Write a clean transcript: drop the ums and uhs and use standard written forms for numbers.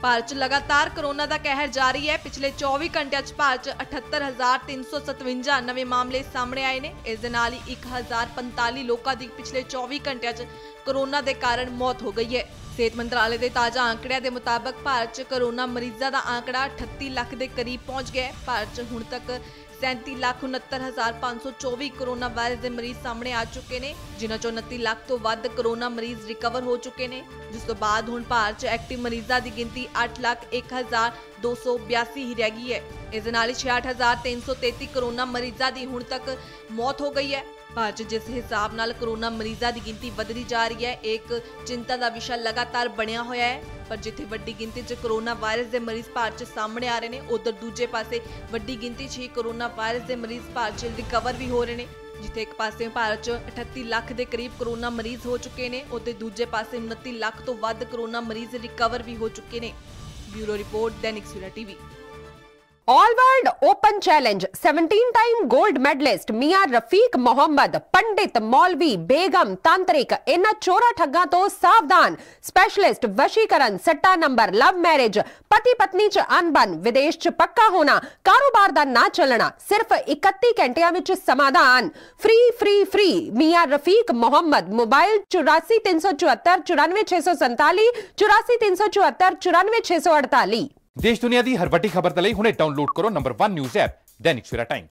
ਭਾਰਤ 'ਚ ਲਗਾਤਾਰ ਕੋਰੋਨਾ ਦਾ ਕਹਿਰ ਜਾਰੀ ਹੈ। ਪਿਛਲੇ 24 ਘੰਟਿਆਂ 'ਚ ਭਾਰਤ 'ਚ 78357 ਨਵੇਂ ਮਾਮਲੇ ਸਾਹਮਣੇ ਆਏ ਨੇ। ਇਸ ਦੇ ਨਾਲ ਹੀ 1045 ਲੋਕਾਂ ਦੀ ਪਿਛਲੇ 24 ਘੰਟਿਆਂ 'ਚ ਕੋਰੋਨਾ ਦੇ ਕਾਰਨ ਮੌਤ ਹੋ ਗਈ ਹੈ। ਸਿਹਤ ਮੰਤਰਾਲੇ ਦੇ ਤਾਜ਼ਾ ਅੰਕੜਿਆਂ ਦੇ ਮੁਤਾਬਕ ਭਾਰਤ 'ਚ ਕੋਰੋਨਾ ਮਰੀਜ਼ਾਂ ਦਾ ਅੰਕੜਾ 38 ਲੱਖ ਦੇ ਕਰੀਬ ਪਹੁੰਚ ਗਿਆ ਹੈ। ਭਾਰਤ 'ਚ ਹੁਣ ਤੱਕ 37,69,524 कोरोना वायरस के मरीज सामने आ चुके ने, जिन्हां चों 29 लाख तो वध कोरोना मरीज रिकवर हो चुके ने, जिस तो बाद हुण भारत च एक्टिव मरीजां दी गिनती 8,01,282 ही रह गई है। इस दे नाल 66,333 कोरोना मरीजां दी हुण तक मौत हो गई है। भारत च जिस हिसाब नाल कोरोना मरीजां दी गिनती वधदी जा रही है, एक चिंता दा विषय लगातार बनिया होया है। पर जिथे वड्डी गिनती च कोरोना वायरस के मरीज भारत च सामने आ रहे हैं, उधर दूजे पासे वड्डी गिनती च ही कोरोना वायरस के मरीज भारत च रिकवर भी हो रहे हैं। जिथे एक पासे भारत च 38 लाख के करीब कोरोना मरीज हो चुके हैं, उधर दूजे पासे 29 लाख तो वध कोरोना मरीज रिकवर भी हो चुके हैं। Bureau report, Dainik Savera TV. All world open challenge 17 time gold medalist Mian Rafiq Mohammad, पंडित, मौलवी, बेगम, तांत्रिक, इन चोरा ठग्गां तो सावधान। स्पेशलिस्ट वशीकरण, सट्टा नंबर, लव मैरिज, पति पत्नी च अनबन, विदेश च पक्का होना, कारोबार दा ना चलना, सिर्फ 31 घंटियां विच समाधान। Free free free Mian Rafiq Mohammad. Mobile 84 374 94 647 84 374 94 648। देश दुनिया की हर वड्डी खबर दे लई हुणे डाउनलोड करो number 1 news app Dainik Savera times.